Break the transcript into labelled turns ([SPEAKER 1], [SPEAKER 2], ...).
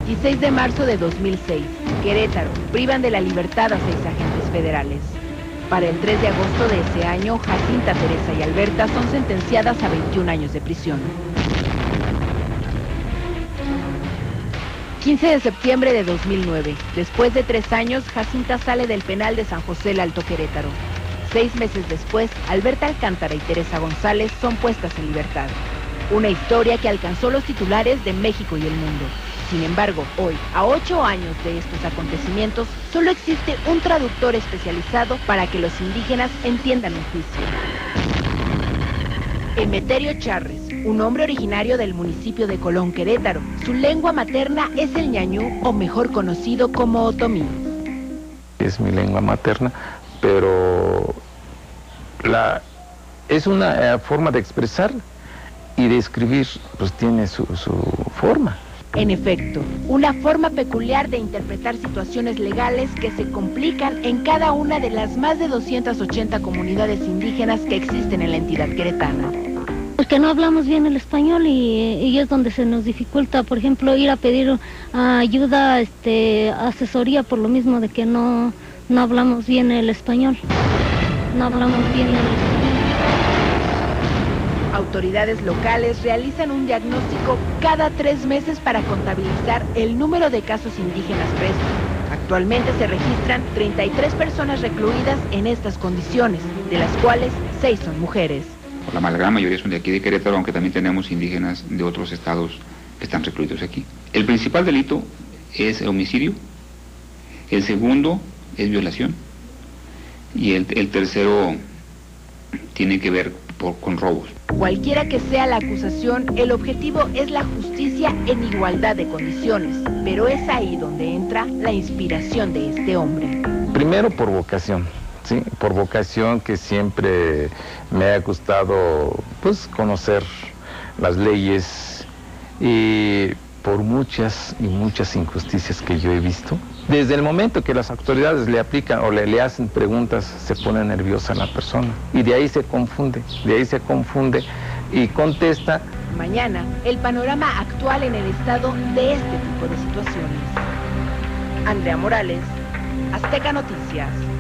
[SPEAKER 1] 16 de marzo de 2006, Querétaro, privan de la libertad a 6 agentes federales. Para el 3 de agosto de ese año, Jacinta, Teresa y Alberta son sentenciadas a 21 años de prisión. 15 de septiembre de 2009, después de 3 años, Jacinta sale del penal de San José el Alto Querétaro. 6 meses después, Alberta Alcántara y Teresa González son puestas en libertad. Una historia que alcanzó los titulares de México y el mundo. Sin embargo, hoy, a 8 años de estos acontecimientos, solo existe un traductor especializado para que los indígenas entiendan un juicio. Emeterio Charres, un hombre originario del municipio de Colón, Querétaro. Su lengua materna es el ñañú, o mejor conocido como otomí.
[SPEAKER 2] Es mi lengua materna, pero es una forma de expresar y de escribir, pues tiene su forma.
[SPEAKER 1] En efecto, una forma peculiar de interpretar situaciones legales que se complican en cada una de las más de 280 comunidades indígenas que existen en la entidad queretana.
[SPEAKER 3] Porque no hablamos bien el español y es donde se nos dificulta, por ejemplo, ir a pedir ayuda, asesoría, por lo mismo de que no hablamos bien el español. No hablamos bien el español.
[SPEAKER 1] Autoridades locales realizan un diagnóstico cada 3 meses para contabilizar el número de casos indígenas presos. Actualmente se registran 33 personas recluidas en estas condiciones, de las cuales 6 son mujeres.
[SPEAKER 4] La gran mayoría son de aquí de Querétaro, aunque también tenemos indígenas de otros estados que están recluidos aquí. El principal delito es el homicidio, el segundo es violación y el tercero tiene que ver con robos.
[SPEAKER 1] Cualquiera que sea la acusación, el objetivo es la justicia en igualdad de condiciones, pero es ahí donde entra la inspiración de este hombre.
[SPEAKER 2] Primero por vocación, sí, por vocación, que siempre me ha gustado pues conocer las leyes, y por muchas y muchas injusticias que yo he visto. Desde el momento que las autoridades le aplican o le hacen preguntas, se pone nerviosa la persona y de ahí se confunde y contesta.
[SPEAKER 1] Mañana, el panorama actual en el estado de este tipo de situaciones. Andrea Morales, Azteca Noticias.